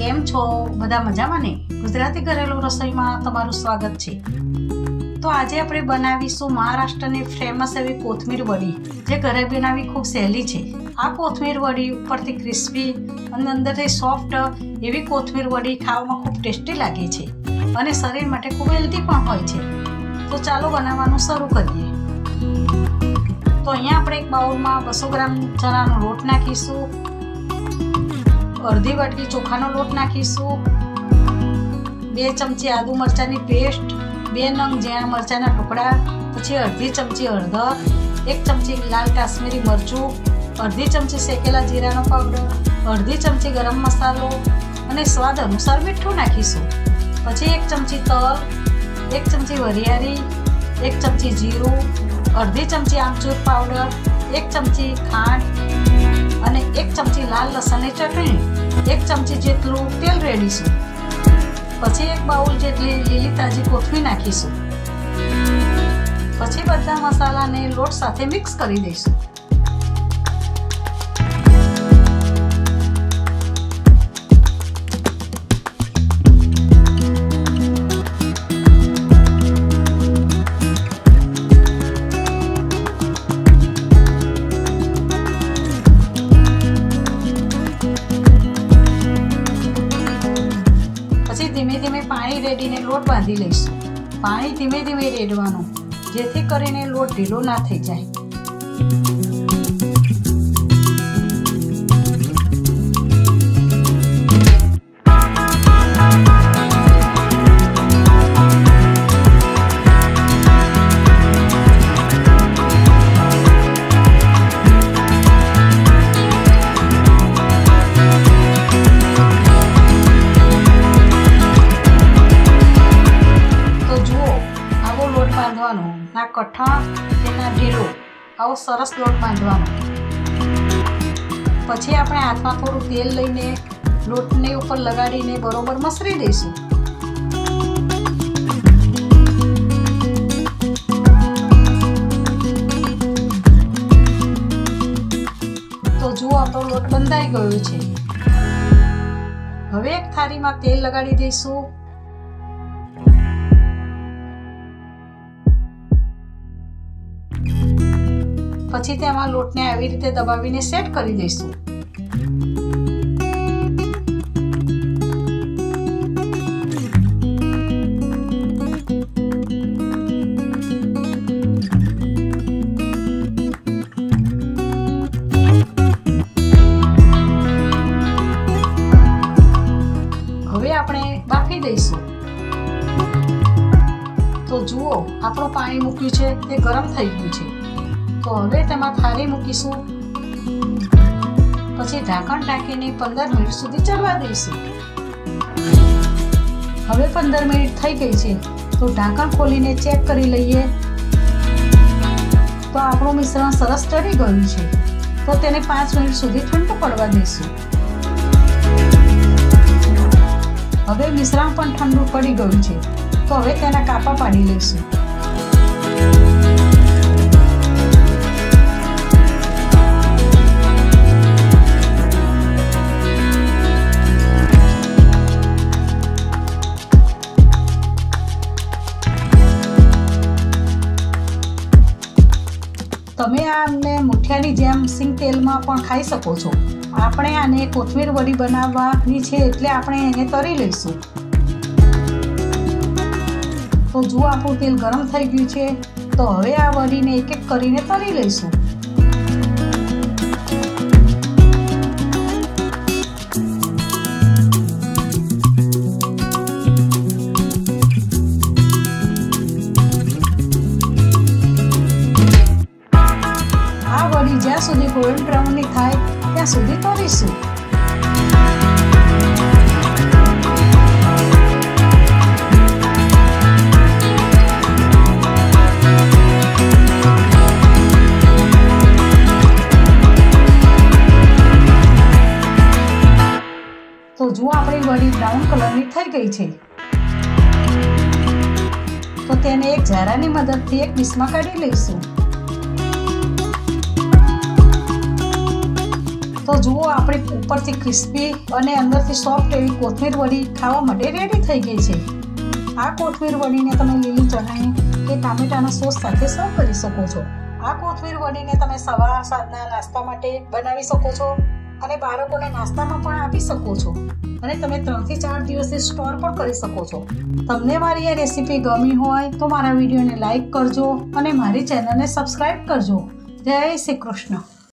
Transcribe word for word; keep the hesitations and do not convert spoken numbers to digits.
કેમ છો બધા મજામાં ને? ગુજરાતી ઘરેલું રસોઈમાં તમારું સ્વાગત છે। તો આજે આપણે બનાવીશું મહારાષ્ટ્રની ફેમસ એવી કોથમીર વડી, જે ઘરે બનાવવી ખૂબ સહેલી છે। આ કોથમીર વડી ઉપરથી ક્રિસ્પી અને અંદરથી સોફ્ટ એવી કોથમીર વડી ખાવામાં ખૂબ ટેસ્ટી લાગે છે અને શરીર માટે ખૂબ હેલ્ધી પણ હોય છે। તો ચાલો બનાવવાનું શરૂ કરીએ। તો અહીંયા આપણે એક બાઉલમાં બસો ગ્રામ ચણાનો લોટ નાખીશું, अर्धी वाटकी चोखानो लोट नाखीशुं, बे चमची आदू मरचानी पेस्ट, बे नंग झीणा मरचाना टुकड़ा, पछी अर्धी चमची हळदर, एक चमची लाल काश्मीरी मरचुं, अर्धी चमची शेकेला जीरानो पाउडर, अर्धी चमची गरम मसालो अने स्वाद अनुसार मीठुं नाखीशुं। पछी एक चमची तल, एक चमची वरियारी, एक चमची जीरुं, अर्धी चमची आमचूर पाउडर, एक चमची खांड અને એક ચમચી લાલ લસણની ચટણી, એક ચમચી જેટલું તેલ રેડીશું। પછી એક બાઉલ જેટલી લીલી તાજી કોથમીર નાખીશું। પછી બધા મસાલાને લોટ સાથે મિક્સ કરી દઈશું। धीमे धीमे पाणी रेडीने लोट बांधी लईशुं। पाणी धीमे धीमे रेडवानुं, जेथी करीने लोट ढीलो ना थई जाय। ना कठा के ना ढीलो आवो सरस लोट बांधवानो। पछी आपणे हाथमां थोडुं तेल लईने लोटने उपर लगाडीने बरोबर मसरी दईशुं। तो जुओ आपणो लोट बंधाई गयो छे। हवे एक थाळीमां तेल लगाडी दईशुं। પછી તેમાં લોટને આવી રીતે દબાવીને સેટ કરી દઈશું। હવે આપણે બાફી દઈશું। તો જુઓ આપણું પાણી મૂક્યું છે તે ગરમ થઈ ગયું છે। तो हवे तेमां थाली मूकीशुं। पछी ढांकण ढांकीने पंदर मिनिट सुधी चढ़वा दईशुं। हवे पंदर मिनिट थई गई छे, तो ढांकण खोलीने चेक करी लईए। तो आपणुं मिश्रण सरस चढ़ी गयुं छे, तो तेने पांच मिनिट सुधी ठंडू पड़वा दईशुं। हवे मिश्रण पण ठंडू पड़ी गयुं छे, तो हवे तेना कापा पाडी लईशुं। તમે આને મુઠિયાની જેમ સિંગ તેલમાં પણ ખાઈ શકો છો। આપણે આને કોથમીર વડી બનાવવાની છે એટલે આપણે એને તળી લઈશું। તો જો આપણું તેલ ગરમ થઈ ગયું છે, તો હવે આ વડીને એક એક કરીને તળી લઈશું। જ્યાં સુધી ગોલ્ડન બ્રાઉન ની થાય ત્યાં સુધી તળીશું। તો જો આપણી વડી બ્રાઉન કલરની થઈ ગઈ છે, તો તેને એક ઝારાની મદદથી એક ડીશમાં કાઢી લઈશું। તો જુઓ આપણી ઉપરથી ક્રિસ્પી અને અંદરથી સોફ્ટ એવી કોથમીર વડી ખાવા માટે રેડી થઈ ગઈ છે। આ કોથમીર વડીને તમે લીલી ચટણી કે ટામેટાના સોસ સાથે સર્વ કરી શકો છો। આ કોથમીર વડીને તમે સવાર સાંજના નાસ્તા માટે બનાવી શકો છો અને બાળકોને નાસ્તામાં પણ આપી શકો છો અને તમે ત્રણથી ચાર દિવસે સ્ટોર પણ કરી શકો છો। તમને મારી આ રેસીપી ગમી હોય તો મારા વિડીયોને લાઈક કરજો અને મારી ચેનલને સબસ્ક્રાઈબ કરજો। જય શ્રી કૃષ્ણ।